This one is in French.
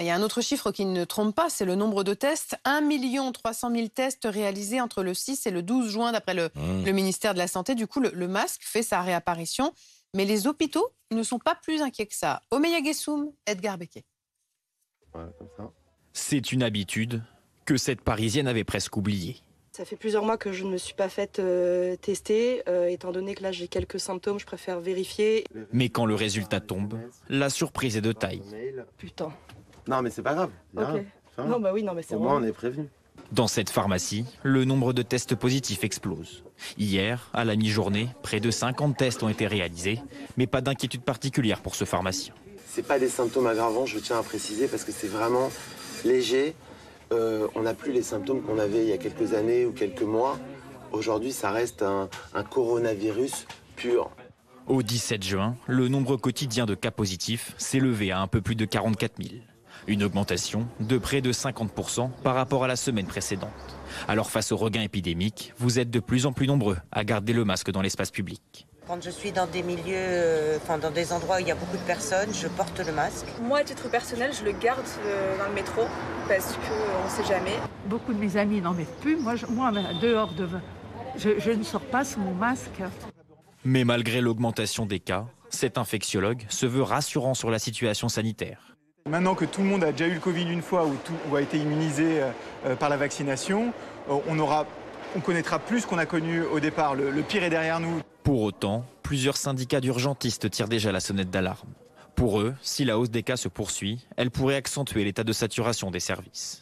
Il y a un autre chiffre qui ne trompe pas, c'est le nombre de tests. 1 300 000 tests réalisés entre le 6 et le 12 juin, d'après le ministère de la Santé. Du coup, le masque fait sa réapparition. Mais les hôpitaux ne sont pas plus inquiets que ça. Omeya Gessoum, Edgar Becquet. Voilà, comme ça. C'est une habitude que cette Parisienne avait presque oubliée. Ça fait plusieurs mois que je ne me suis pas faite tester. Étant donné que là j'ai quelques symptômes, je préfère vérifier. Mais quand le résultat tombe, la surprise est de taille. Putain. Non mais c'est pas grave. Ok. Non bah oui, non mais c'est au moins on est prévenu. Dans cette pharmacie, le nombre de tests positifs explose. Hier, à la mi-journée, près de 50 tests ont été réalisés, mais pas d'inquiétude particulière pour ce pharmacien. C'est pas des symptômes aggravants, je tiens à préciser, parce que c'est vraiment léger. On n'a plus les symptômes qu'on avait il y a quelques années ou quelques mois. Aujourd'hui, ça reste un coronavirus pur. Au 17 juin, le nombre quotidien de cas positifs s'est levé à un peu plus de 44 000. Une augmentation de près de 50% par rapport à la semaine précédente. Alors face au regain épidémique, vous êtes de plus en plus nombreux à garder le masque dans l'espace public. Quand je suis dans des milieux, dans des endroits où il y a beaucoup de personnes, je porte le masque. Moi, à titre personnel, je le garde dans le métro parce qu'on ne sait jamais. Beaucoup de mes amis n'en mettent plus. Moi dehors, je ne sors pas sous mon masque. Mais malgré l'augmentation des cas, cet infectiologue se veut rassurant sur la situation sanitaire. Maintenant que tout le monde a déjà eu le Covid une fois ou a été immunisé par la vaccination, on connaîtra plus ce qu'on a connu au départ. Le pire est derrière nous. Pour autant, plusieurs syndicats d'urgentistes tirent déjà la sonnette d'alarme. Pour eux, si la hausse des cas se poursuit, elle pourrait accentuer l'état de saturation des services.